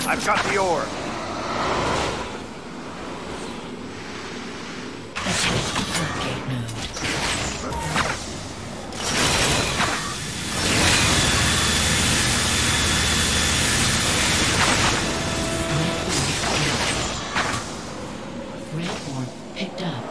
I've got the ore. Attack the floodgate node. Red orb picked up.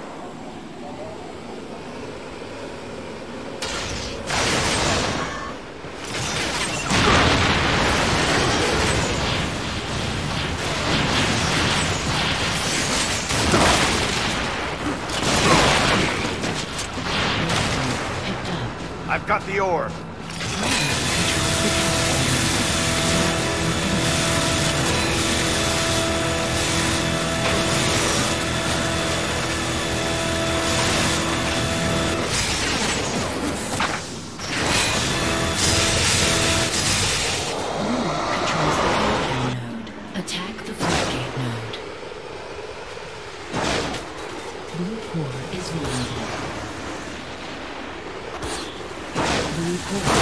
I've got the ore. Attack the floodgate node. Blue core is vulnerable. Blue core.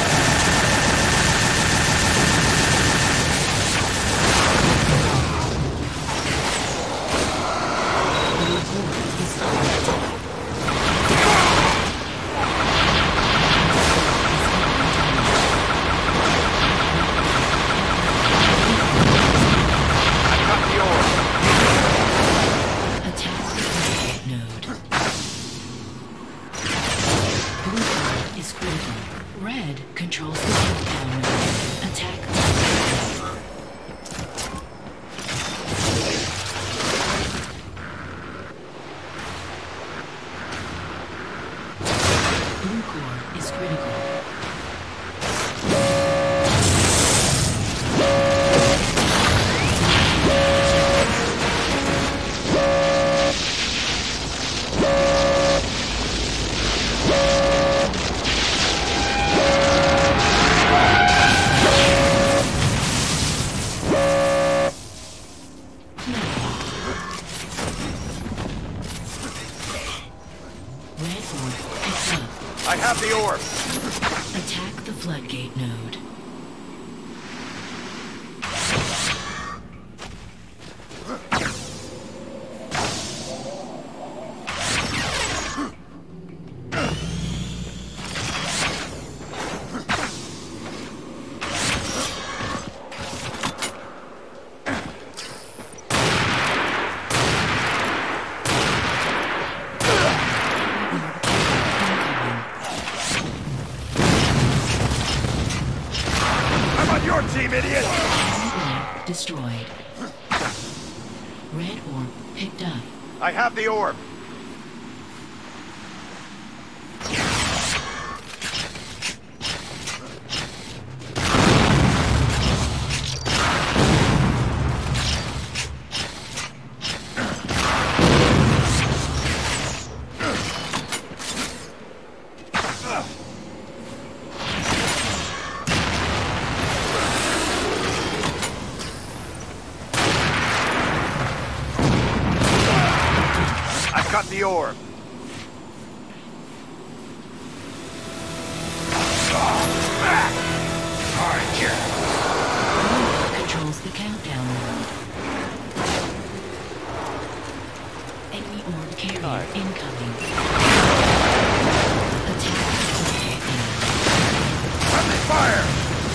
Blue core is under attack. Red controls the countdown node. Attack the blue core is critical. I have the ore. Attack the floodgate node. Your team, idiot! Destroyed. Red orb picked up. I have the orb. I've got the orb. Controls the countdown node. Enemy orb carrier incoming. Attack the floodgate node. Friendly fire!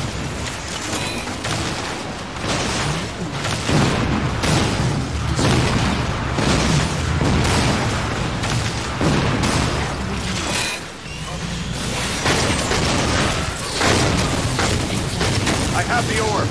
I have the orb.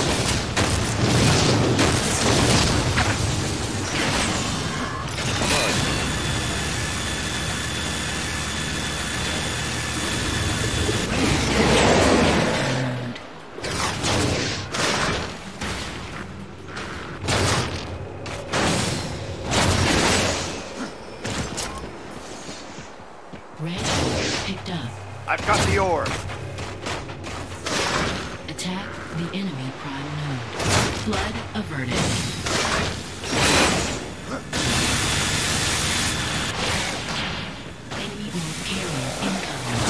Red picked up. I've got the orb. Attack the enemy prime node. Flood averted. Enemy orb carrier incoming.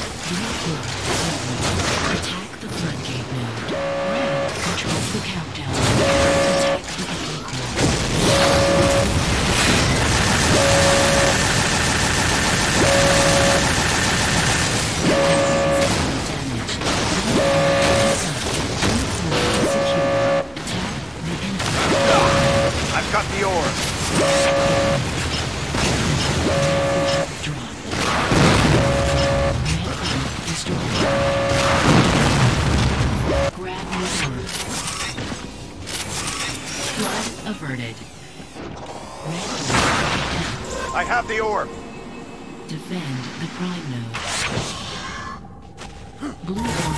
Blue orb attack the floodgate node. Red controls the countdown the orb. Drop. Red orb destroyed. Grab the orb. Flood averted. Red orb. I have the orb. Defend the prime node. Blue orb.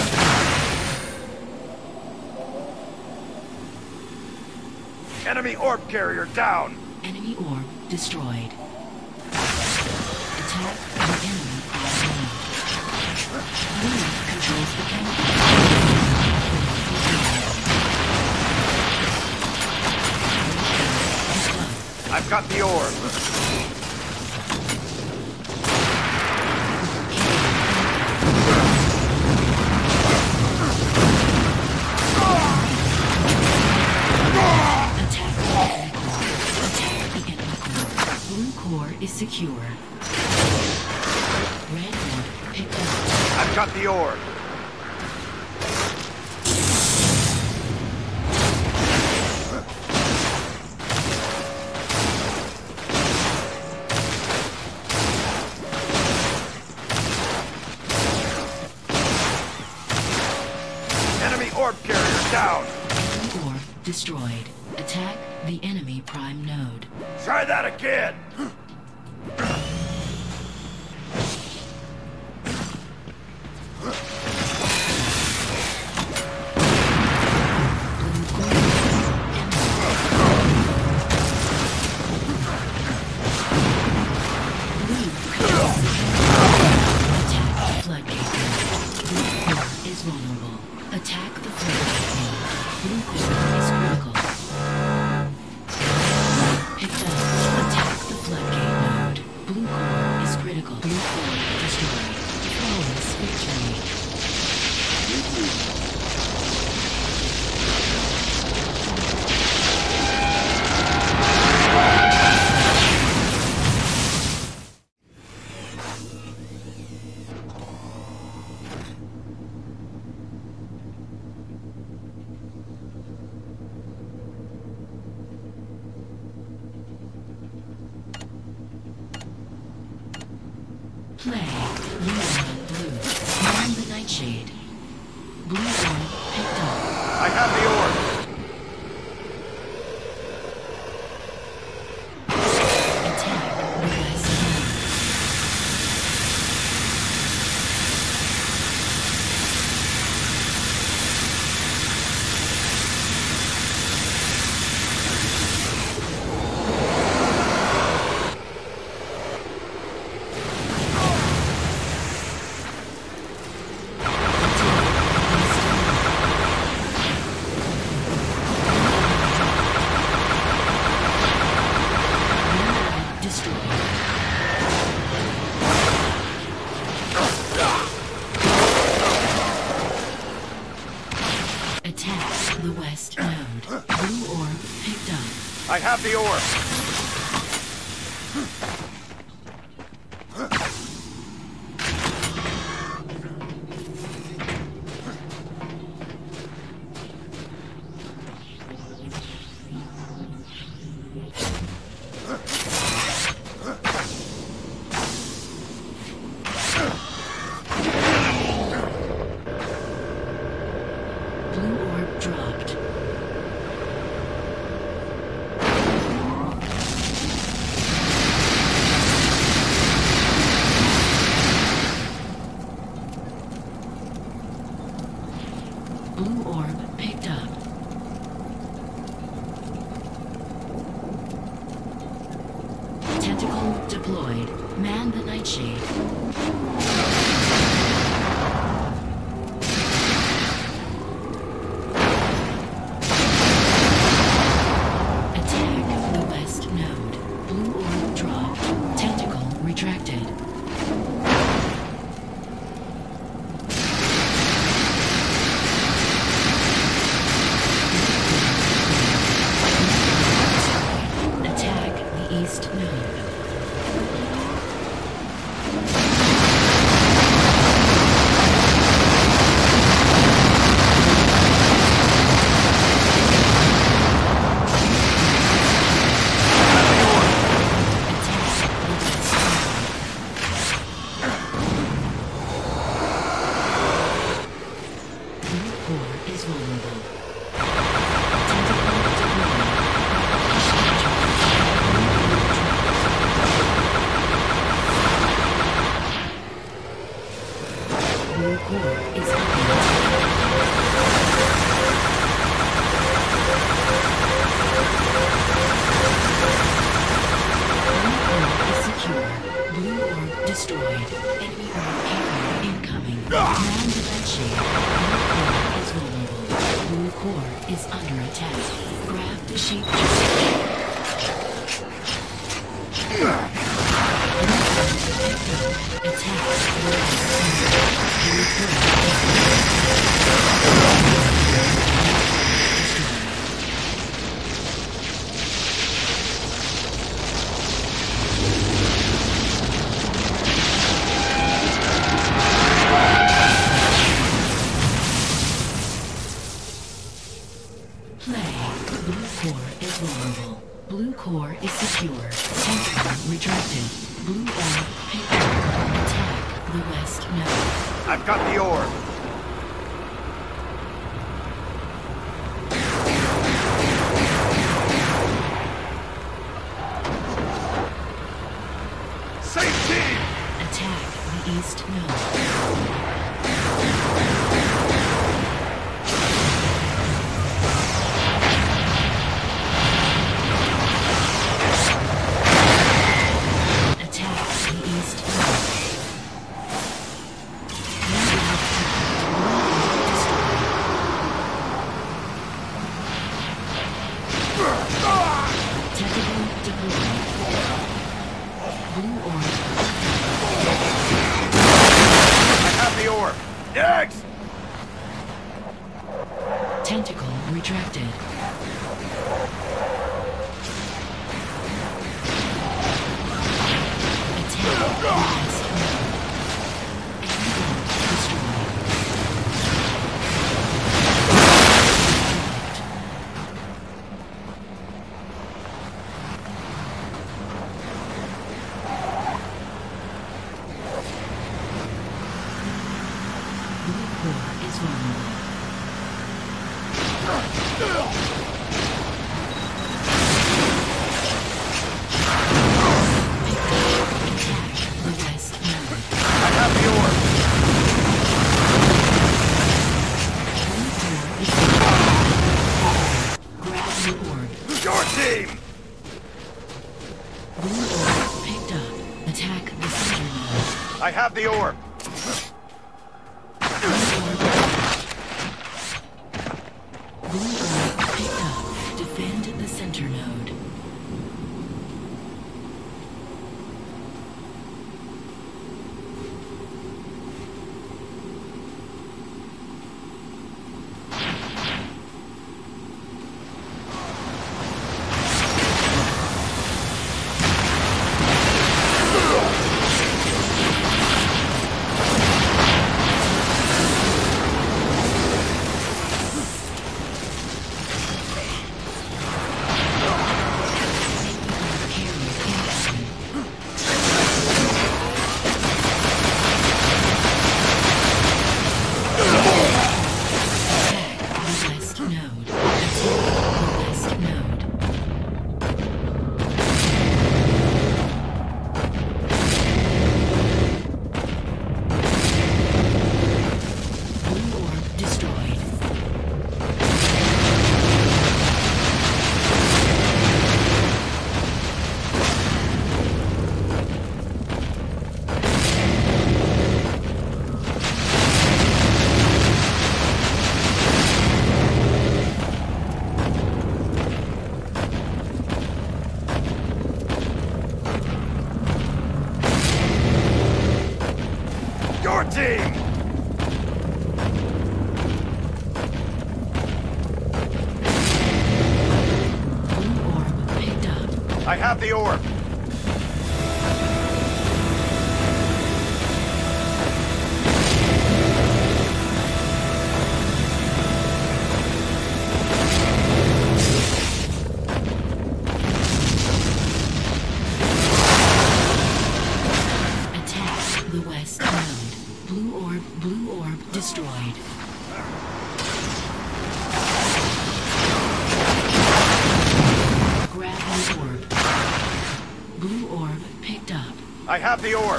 Enemy orb carrier down. Enemy orb destroyed. Attack the enemy prime node. Blue controls the chemical. I've got the orb. Is secure. Red orb picked up. I've got the orb. Enemy orb carrier down. Enemy orb destroyed. Attack the enemy prime node. Try that again. Play. Blue orb blue. Man the nightshade. Blue orb picked up. I have the orb. Attack the west node. Attack the west node. Blue orb picked up. I have the orb. Blue orb dropped. Blue orb picked up. Tentacle deployed. Man the nightshade. Attack the west node. Blue orb dropped. Tentacle retracted. Attack the east node. orb is under attack. Grab the sheep. Blue core is secure. Tentacle retracted. Blue orb picked up. Attack the west node. I've got the orb. Same team! Attack the east node. Next! Tentacle retracted. Attack the west node. I have the orb. Blue orb picked up. Defend the center node. Your team! Blue orb picked up. I have the orb. Attack the west node. Blue orb destroyed. Grab the orb. Blue orb picked up. I have the orb.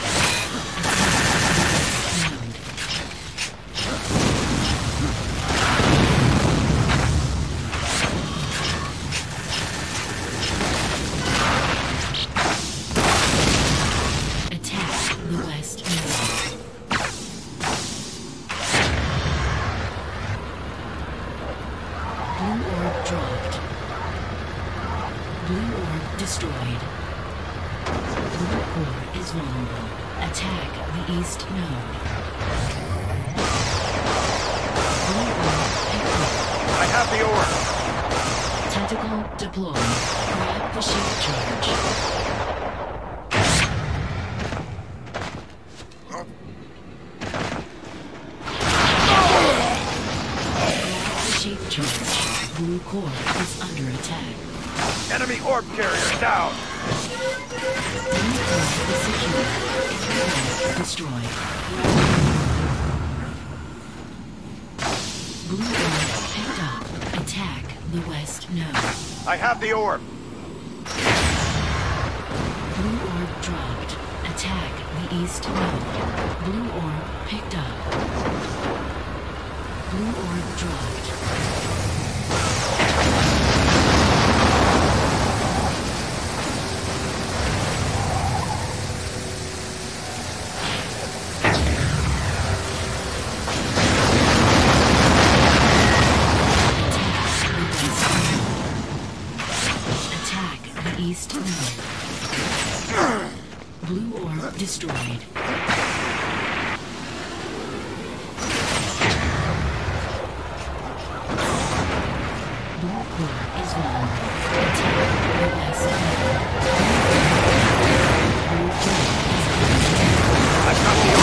Attack the west node. Blue orb dropped. Blue orb destroyed. Blue core is vulnerable. Attack the east node. Blue orb picked up. I have the orb. Tentacle deployed. Grab the shield charge. Grab the shield charge. Blue core is under attack. Enemy orb carrier down. Blue core is secure. Orb destroyed. Blue orb picked up. Attack the west node. I have the orb. Blue orb dropped. Attack the east node. Blue orb picked up. Blue orb dropped. Attack the east node. Blue orb destroyed. Blue core is vulnerable. Attack the west node. Blue core is I've got the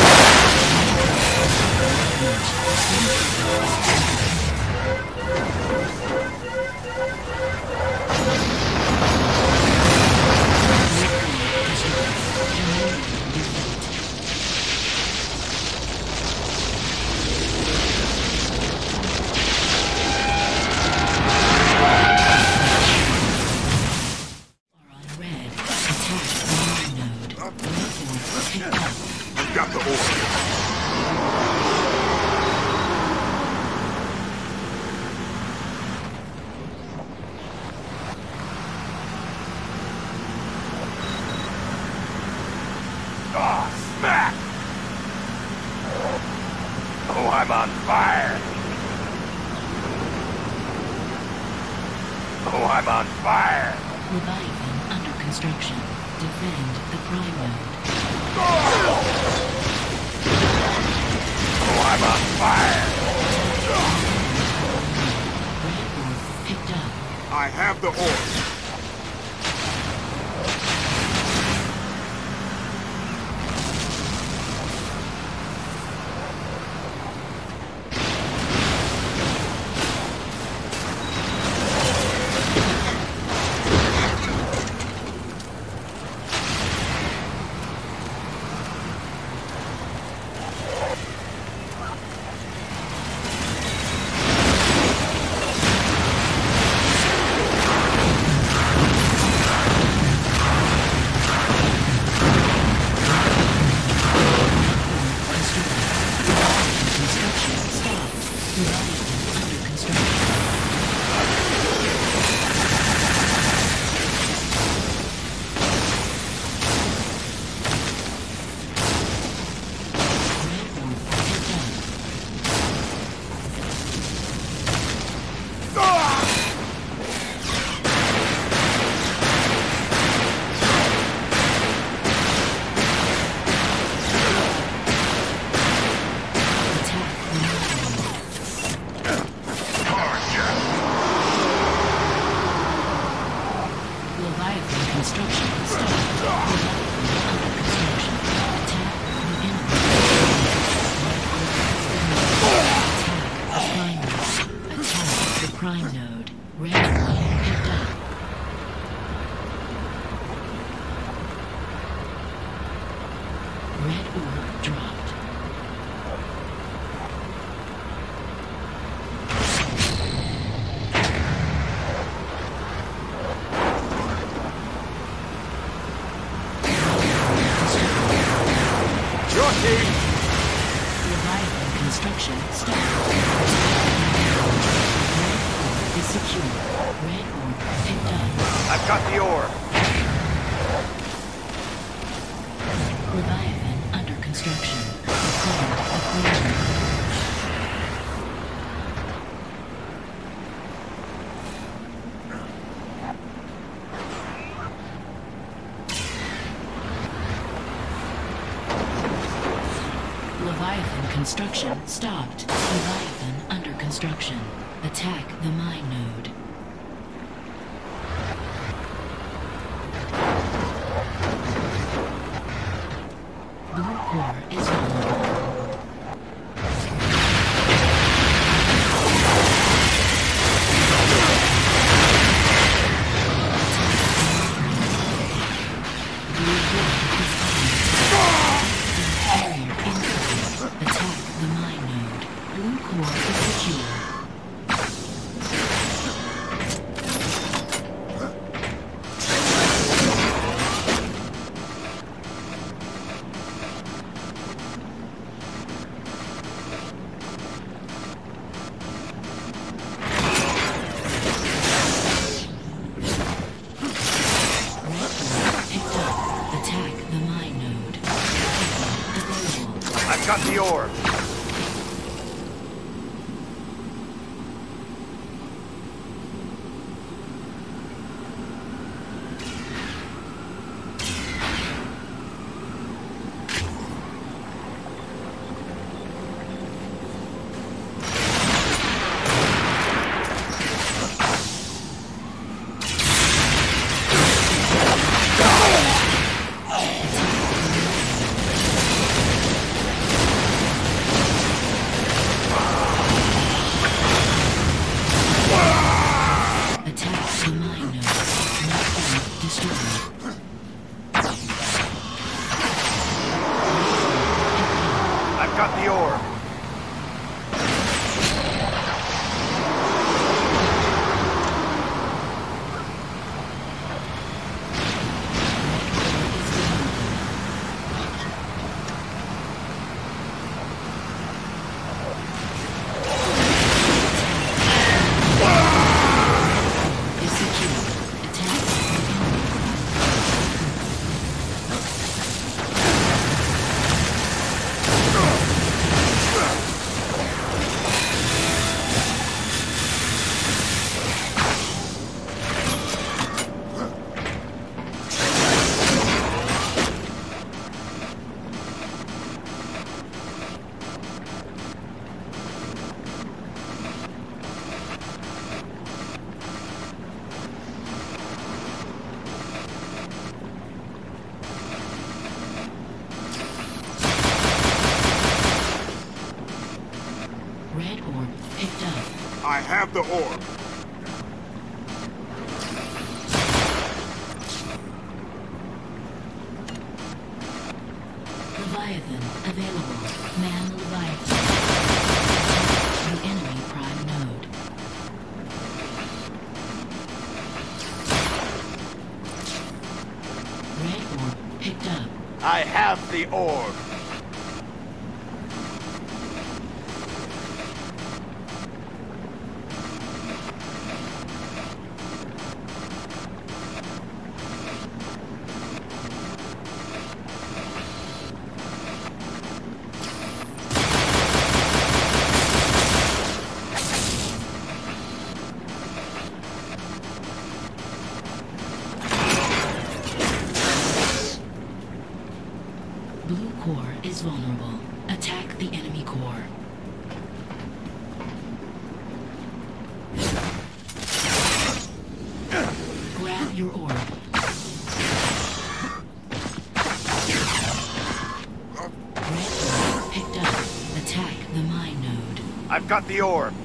I've got the orb. Ah, smack! Oh, I'm on fire! Oh, I'm on fire! Leviathan under construction. Defend the prime node. Oh, I'm on fire! Red orb picked up. I have the orb. Prime node. Red orb picked up. Red orb dropped. Your team! Leviathan construction stopped. Is secure. Red orb picked up. I've got the orb. Leviathan under construction. Defend the prime node. Construction stopped. Leviathan under construction. Attack the mine node. Blue core is vulnerable. Got the orb. Got the orb. Red orb picked up. I have the orb. Leviathan available. Man Leviathan. The enemy prime node. Red orb picked up. I have the orb. Blue core is vulnerable. Attack the enemy core. Grab your orb. Red orb picked up. Attack the mine node. I've got the orb.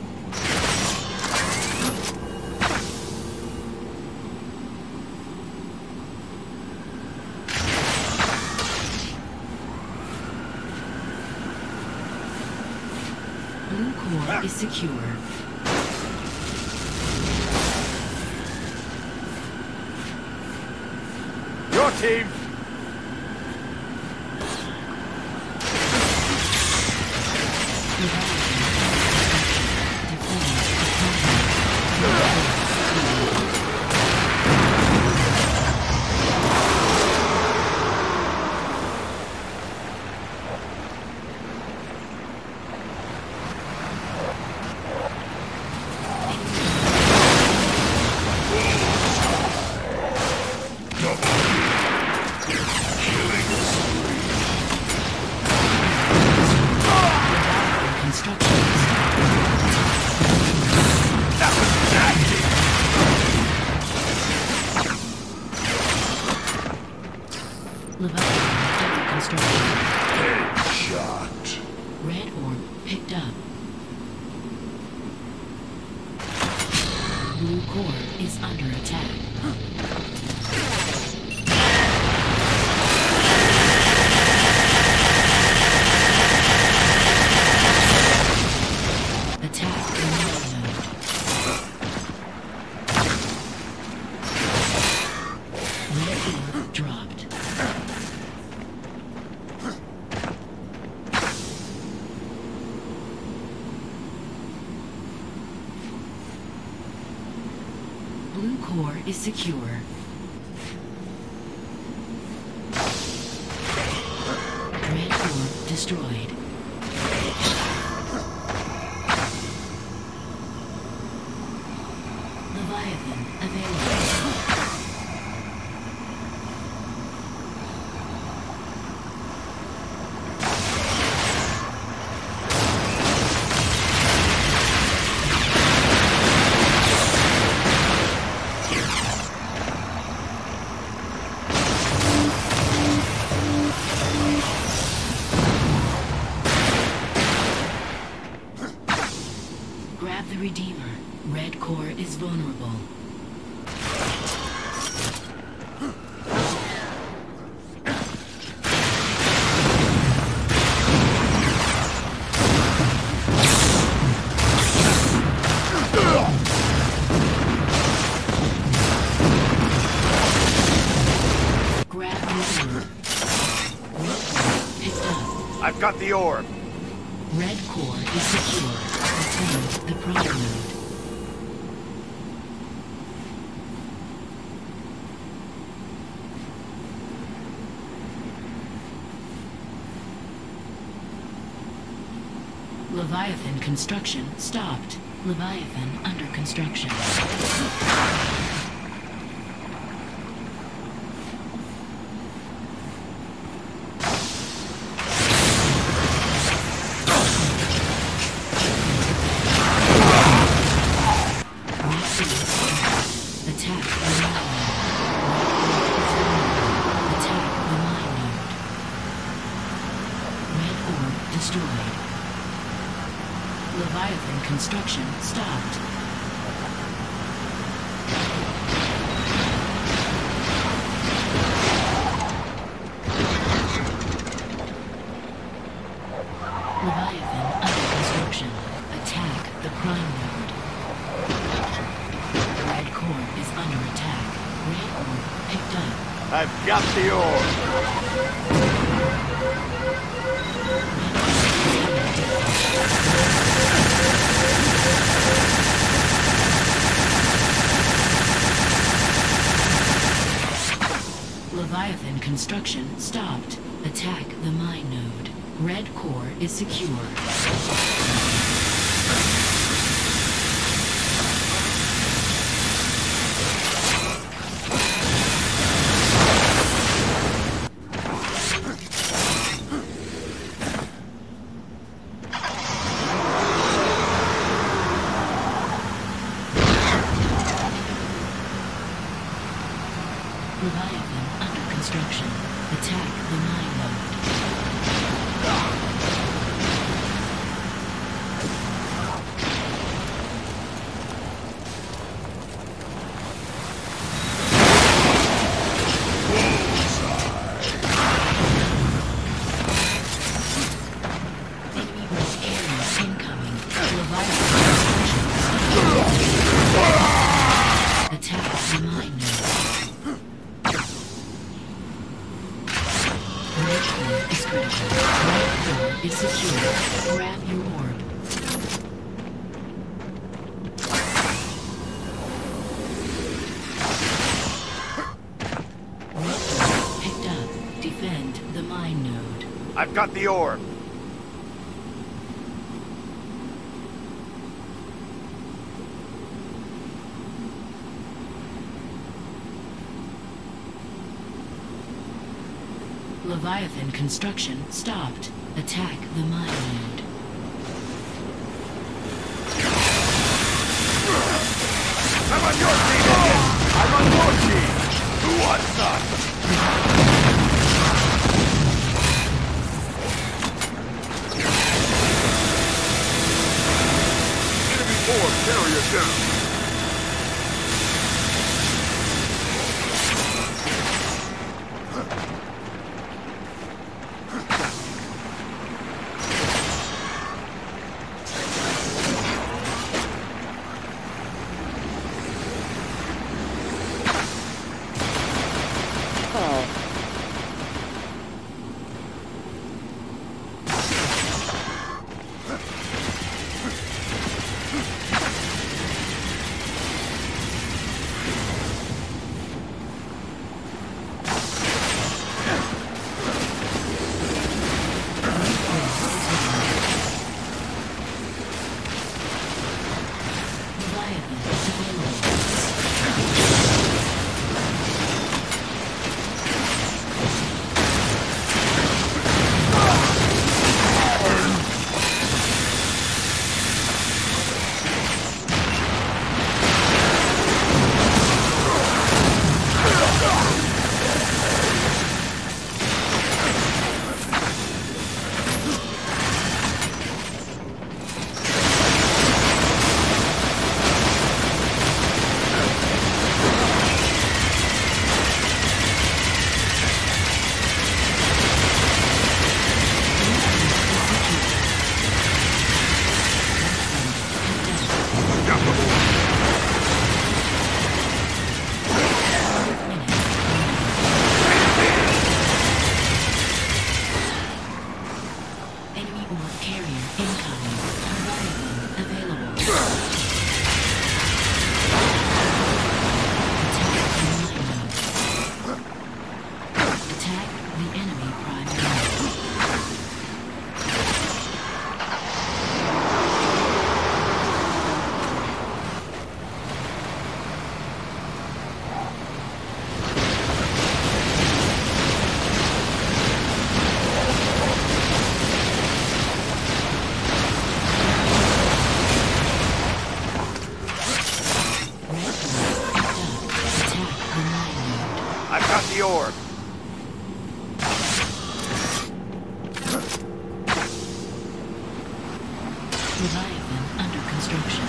Blue core is secure. Your team. core is under attack. Attack the middle node. Red orb dropped. Blue core is secure. Red orb destroyed. Leviathan available. Grab the Redeemer. Red core is vulnerable. Grab the orb. Red core picked up. I've got the orb. Red core is secure. Defend the prime node. Leviathan construction stopped. Leviathan under construction. Attack the mine node. Attack the mine node. Red orb destroyed. Leviathan construction stopped. Leviathan under construction. Attack the prime node. Red core is under attack. Red orb picked up. I've got the orb. Leviathan construction stopped. Attack the mine node. Red core is secure. Leviathan under construction. Attack the mine node. Enemy red carrier incoming. Leviathan construction. Attack the mine node. Red core is critical. Red core is secure. Grab your orb. Red core picked up. Defend the mine node. I've got the orb. Leviathan construction stopped. Attack the mine node. I'm on your team, Indian. I'm on your team. Who wants some? Enemy orb carrier down. got the orb. Leviathan under construction.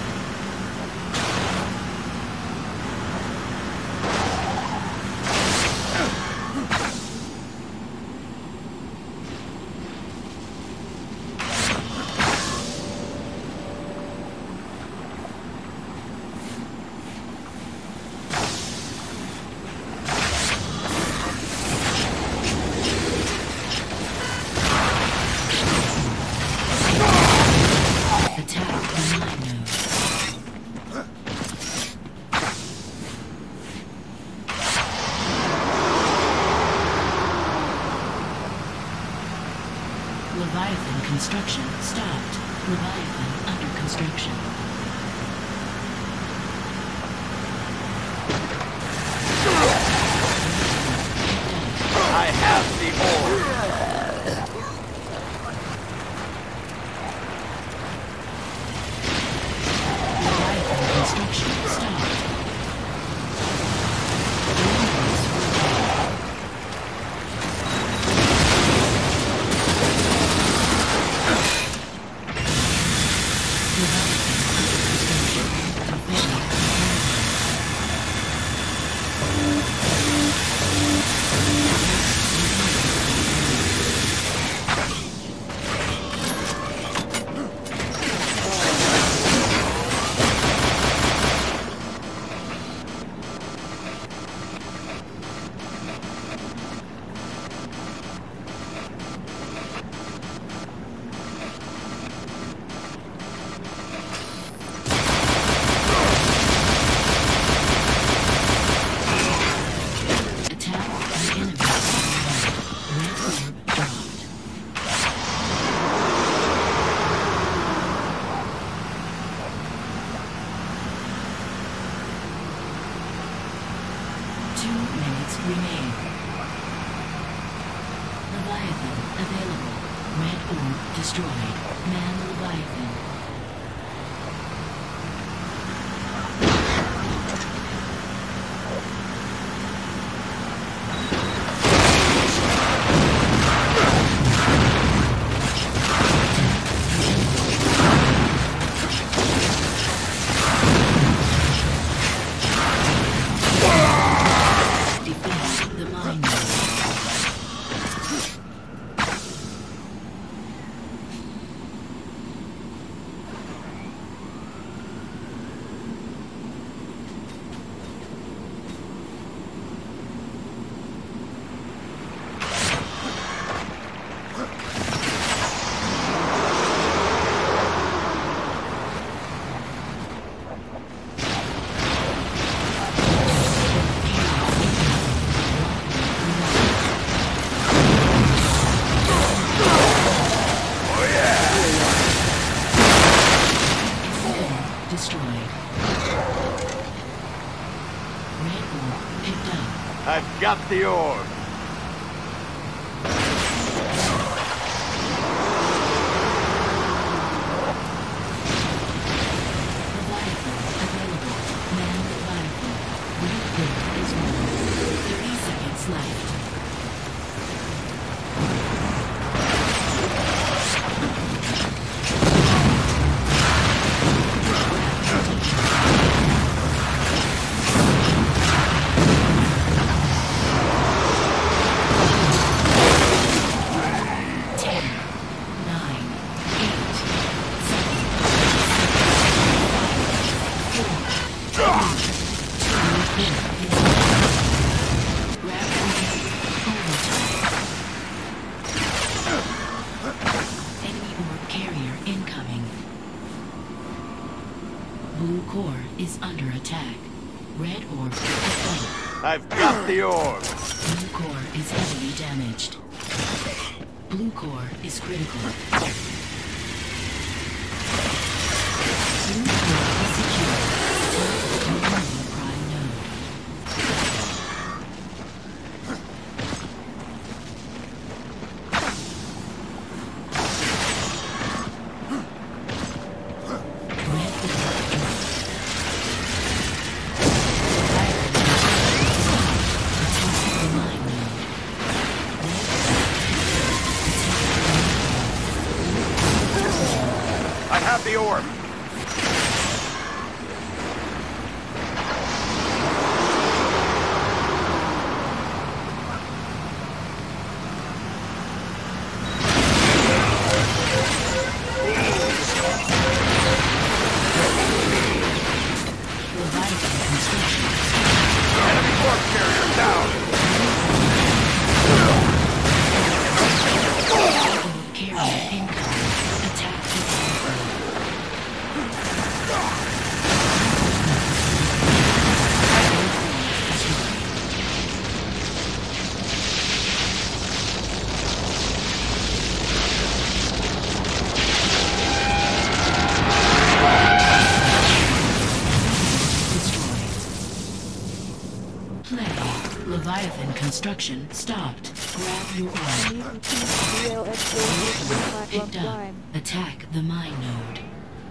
Leviathan construction stopped. Leviathan under construction. I have the orb. Leviathan construction stopped. Remain. Leviathan available. Red orb destroyed. Man Leviathan. I've got the orb. Blue core is under attack. Red orb defended. I've got the orb. Blue core is heavily damaged. Blue core is critical. Blue core is secure. Attack the Millennium Prime node. Play. Leviathan construction stopped. Grab your orb. Picked up. Attack the mine node.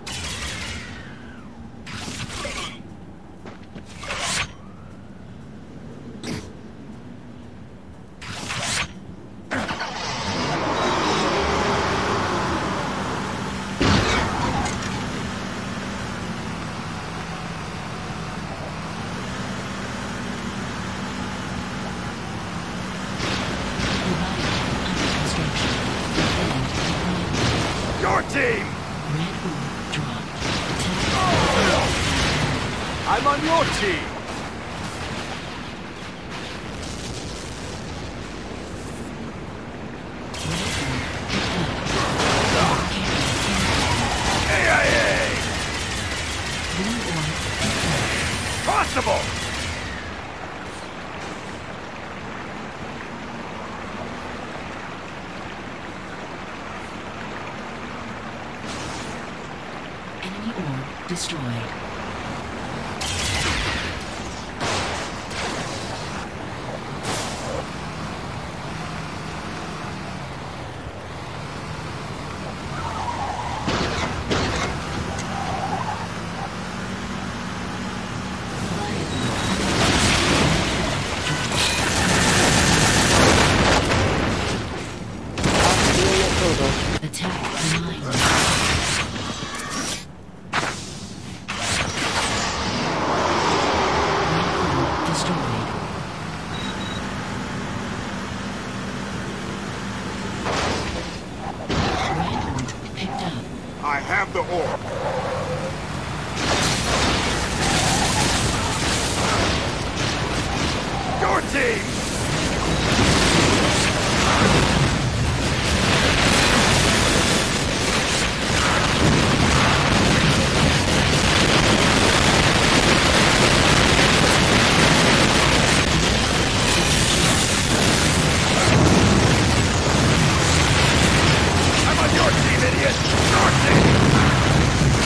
Team! Red orb dropped. Attack. I'm on your team! AIA! Blue orb. Possible! Enemy orb destroyed. Attack the mine. Destroyed. Red orb picked up. I have the orb. Your team! I'm on your team, idiot! Your team!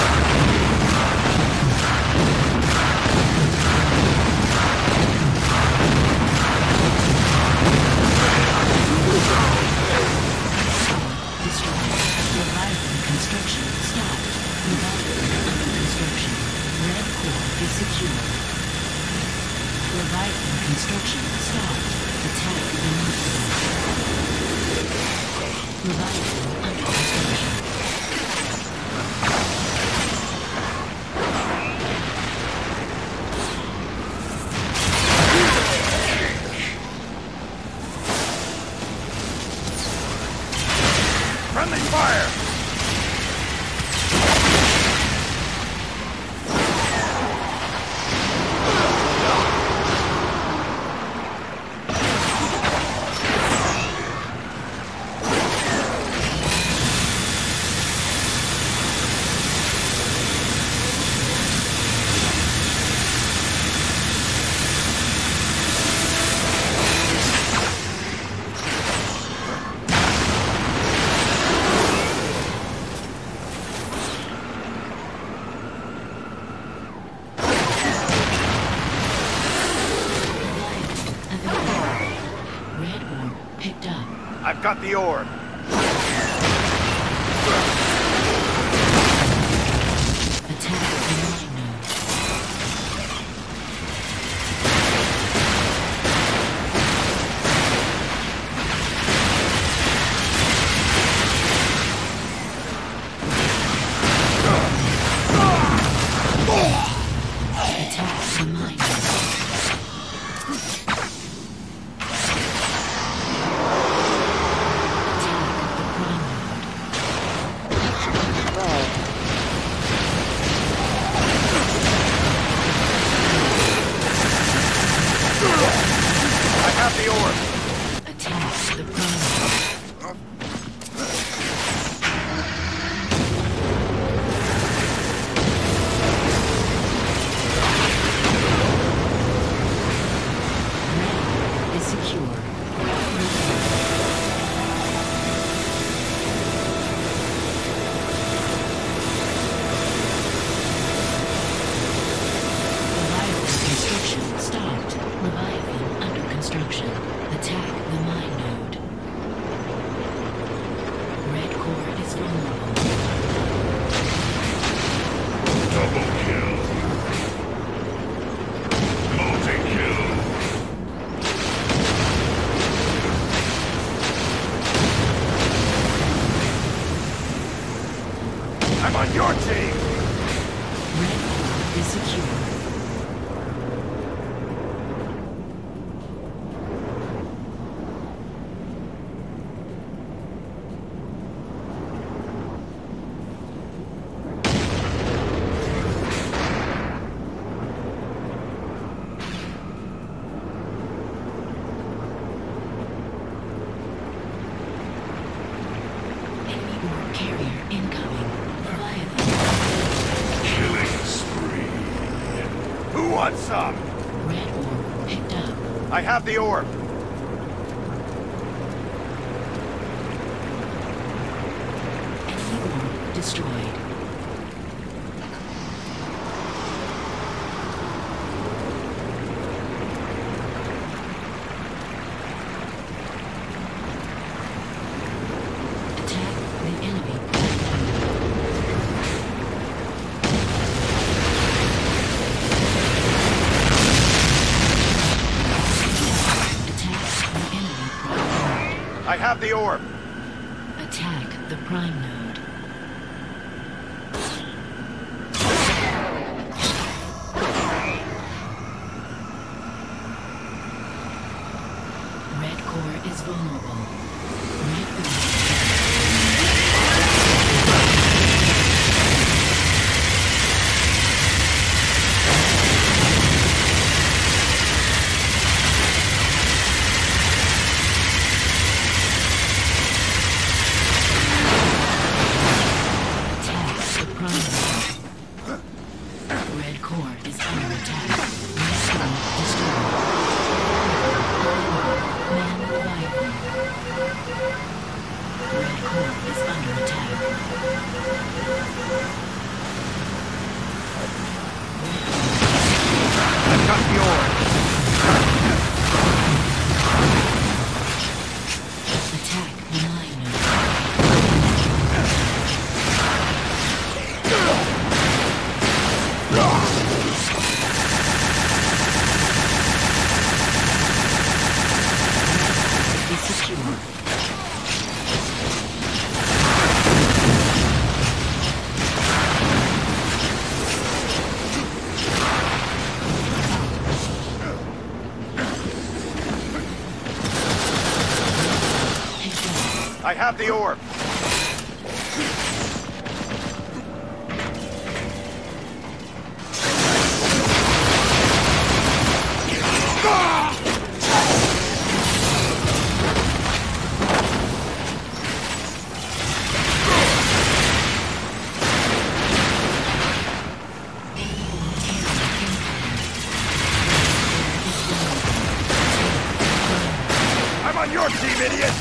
Destroyed. Leviathan construction stopped. Leviathan under construction. Red core is secure. Leviathan construction stopped. Attack the mine. Leviathan under construction. Friendly fire! Red orb picked up. I've got the orb. Attack the mine node. Attack the mine node. Attack the prime node. I have the orb. Attack the prime node. Red is secure. Leviathan construction stopped. Leviathan some? Red orb picked up. I have the orb. Enemy orb destroyed. Attack the enemy. I have the orb. Attack the Prime Node. Red core is vulnerable. Red core is under attack. Red core destroyed. Man Leviathan. Red core is under attack. I've got the orb. Attack the Mine Node. Secure. I have the orb. I'm on your team, idiot!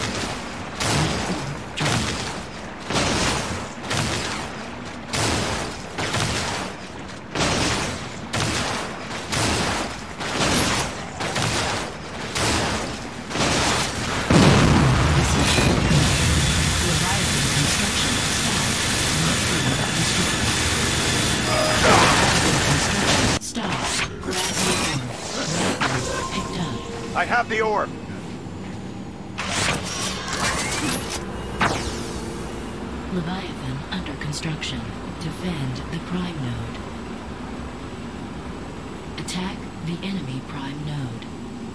I have the orb. Leviathan under construction. Defend the Prime Node. Attack the enemy Prime Node.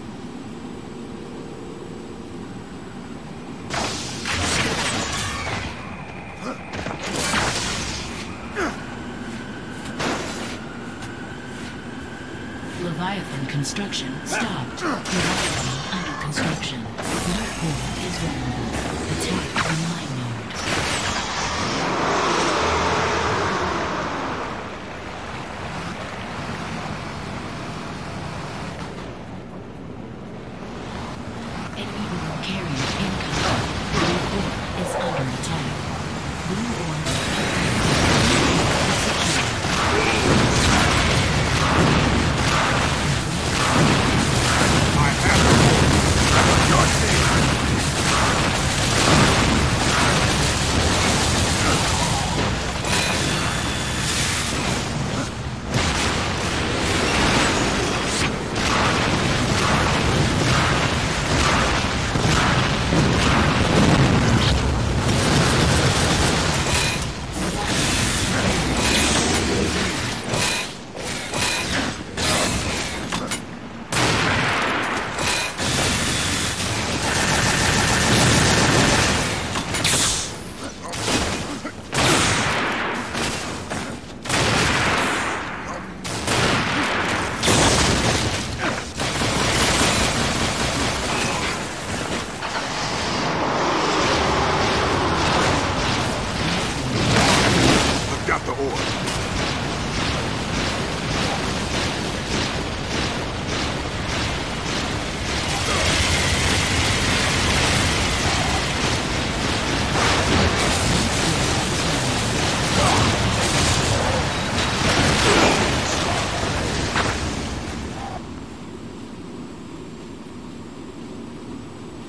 Leviathan construction stopped. Leviathan under construction. Red core is vulnerable. Attack the Mine Node. Enemy orb carrier incoming. Red core is under attack. Blue orb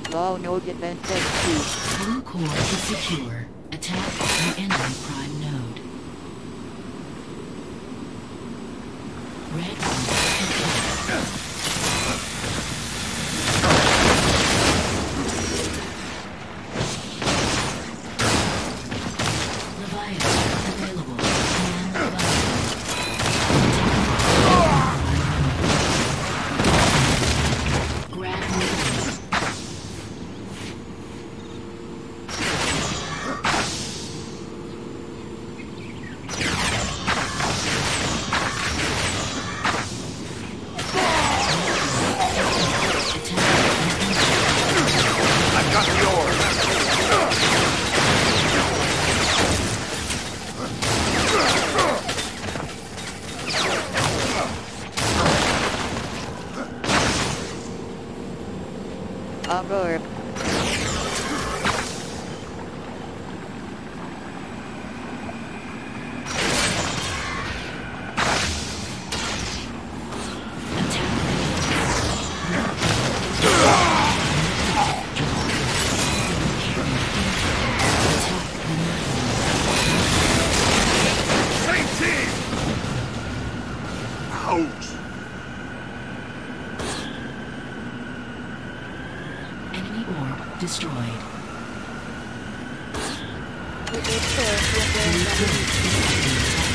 Wow, no defense too. Blue core is secure. Attack the enemy prime node. Red core attack. Leviathan available. Command Leviathan. Grab movement. I've got the ore. Bro. Same team! Ouch! Enemy orb destroyed. Ito, Blue core is active.